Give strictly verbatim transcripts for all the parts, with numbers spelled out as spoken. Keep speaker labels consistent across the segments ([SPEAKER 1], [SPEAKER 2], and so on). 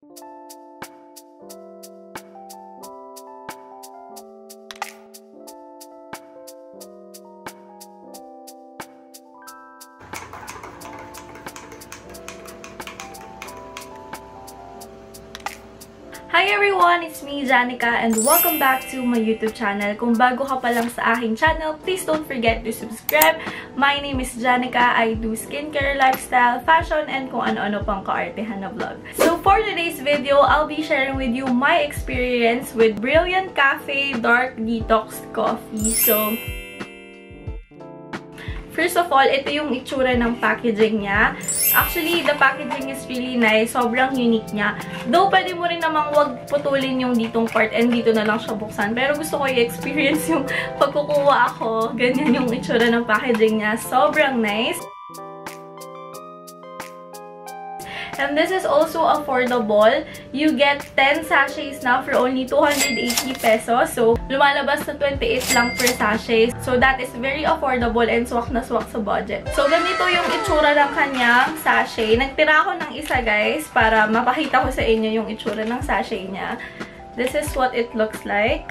[SPEAKER 1] Hi everyone! It's me, Janica, and welcome back to my YouTube channel. Kung bago ka pa lang sa aking channel, please don't forget to subscribe. My name is Janica. I do skincare, lifestyle, fashion, and kung ano-ano pang kaartehan na vlog. So for today's video, I'll be sharing with you my experience with Brilliant Cafe Dark Detox Coffee. So, first of all, ito yung itsura ng packaging niya. Actually, the packaging is really nice. Sobrang unique niya. Though, pwede mo rin namang wag putulin yung ditong part and dito na lang siya buksan. Pero gusto ko i-experience yung pagkukuha ako. Ganyan yung itsura ng packaging niya. Sobrang nice. And this is also affordable. You get ten sachets now for only two hundred eighty pesos. So, lumalabas na twenty-eight lang per sachet. So, that is very affordable and swak na swak sa budget. So, ganito yung itsura ng kanyang sachet. Nagtira ako ng isa, guys, para mapakita ko sa inyo yung itsura ng sachet niya. This is what it looks like.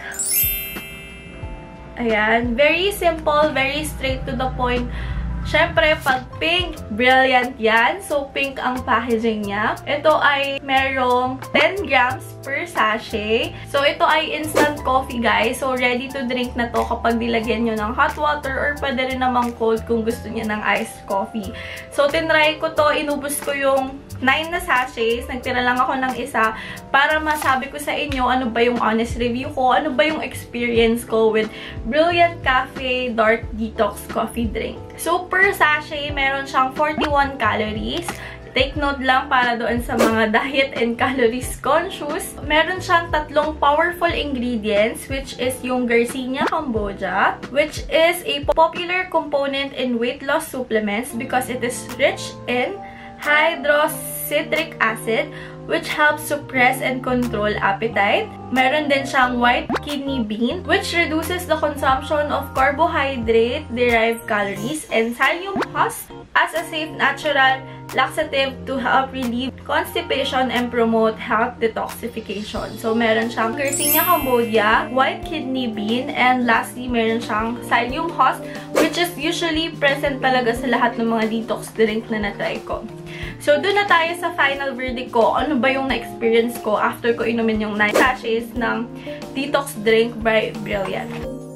[SPEAKER 1] Ayan. Very simple, very straight to the point. Siyempre, pag pink, brilliant yan. So, pink ang packaging niya. Ito ay merong ten grams per sachet. So, ito ay instant coffee, guys. So, ready to drink na to kapag nilagyan nyo ng hot water or pwede rin namang cold kung gusto niya ng iced coffee. So, tinry ko to. Inubos ko yung nine na sachets. Nagtira lang ako ng isa para masabi ko sa inyo ano ba yung honest review ko, ano ba yung experience ko with Brilliant Cafe Dark Detox Coffee Drink. So, per sachet, meron siyang forty-one calories. Take note lang para doon sa mga diet and calories conscious. Meron siyang tatlong powerful ingredients, which is yung Garcinia Cambogia, which is a popular component in weight loss supplements because it is rich in hydrocitric acid, which helps suppress and control appetite. Meron din siyang white kidney bean, which reduces the consumption of carbohydrate-derived calories, and psyllium husk as a safe natural laxative to help relieve constipation and promote health detoxification. So, meron siyang Garcinia Cambogia, white kidney bean, and lastly, meron siyang psyllium husk, which is usually present talaga sa lahat ng mga detox drink na natry ko. So, doon na tayo sa final verdict ko. Ano ba yung na-experience ko after ko inumin yung nine sachets ng detox drink by Brilliant.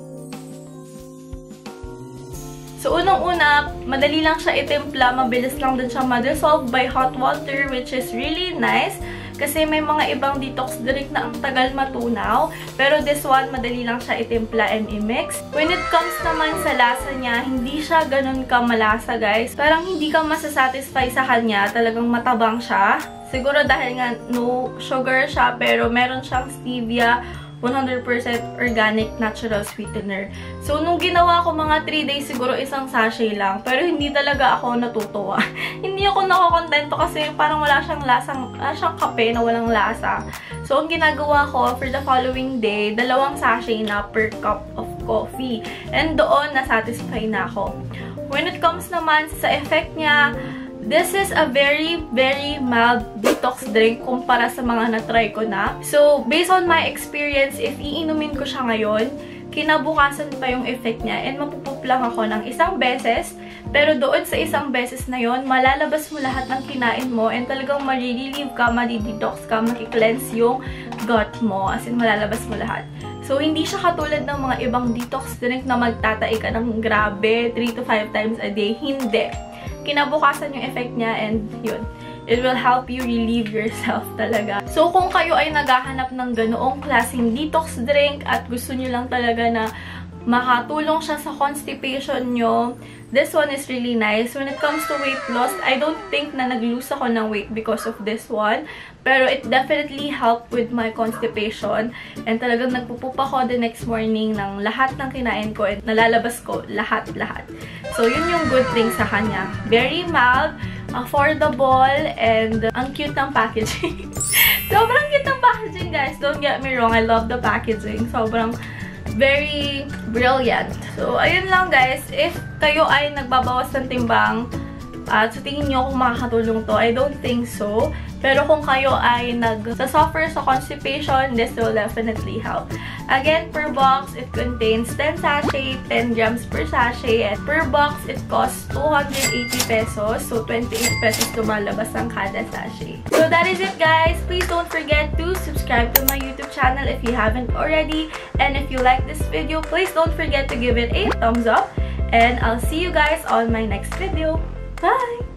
[SPEAKER 1] So, unang-una, madali lang siya itimpla. Mabilis lang din siya ma-dissolve by hot water, which is really nice. Kasi may mga ibang detox drink na ang tagal matunaw. Pero this one, madali lang siya itimpla and i-mix. When it comes naman sa lasa niya, hindi siya ganun ka malasa, guys. Parang hindi ka masasatisfy sa kanya. Talagang matabang siya. Siguro dahil nga no sugar siya, pero meron siyang stevia, one hundred percent organic natural sweetener. So, nung ginawa ko mga three days, siguro isang sachet lang. Pero hindi talaga ako natutuwa. Hindi ako nakokontento kasi parang wala siyang lasang, wala siyang kape na walang lasa. So, ang ginagawa ko for the following day, dalawang sachet na per cup of coffee. And doon, nasatisfy na ako. When it comes naman sa effect niya, this is a very, very mild detox drink kumpara sa mga na-try ko na. So, based on my experience, if iinumin ko siya ngayon, kinabukasan pa yung effect niya and mapupup lang ako ng isang beses. Pero doon sa isang beses na yon, malalabas mo lahat ng kinain mo and talagang ma-relieve ka, ma-detox ka, ma-cleanse yung gut mo. As in, malalabas mo lahat. So, hindi siya katulad ng mga ibang detox drink na magtatai ka ng grabe three to five times a day. Hindi. Kinabukasan yung effect niya and yun. It will help you relieve yourself talaga. So, kung kayo ay naghahanap ng ganoong klaseng detox drink at gusto nyo lang talaga na makatulong siya sa constipation nyo, this one is really nice. When it comes to weight loss, I don't think na nag-lose ako ng weight because of this one. Pero it definitely helped with my constipation. And talagang nagpupup ako the next morning ng lahat ng kinain ko and nalalabas ko lahat-lahat. So, yun yung good thing sa kanya. Very mild, affordable, and ang cute ng packaging. Sobrang cute ng packaging, guys. Don't get me wrong. I love the packaging. Sobrang very brilliant. So, ayun lang, guys. If kayo ay nagbabawas ng timbang at sa tingin nyo kung makakatulong to, I don't think so. Pero kung kayo ay nag-suffer sa constipation, this will definitely help. Again, per box, it contains ten sachet, ten grams per sachet. And per box, it costs two hundred eighty pesos. So, twenty-eight pesos lumalabas ang kada sachet. So, that is it, guys. Please don't forget to subscribe to my YouTube channel if you haven't already. And if you like this video, please don't forget to give it a thumbs up. And I'll see you guys on my next video. Bye!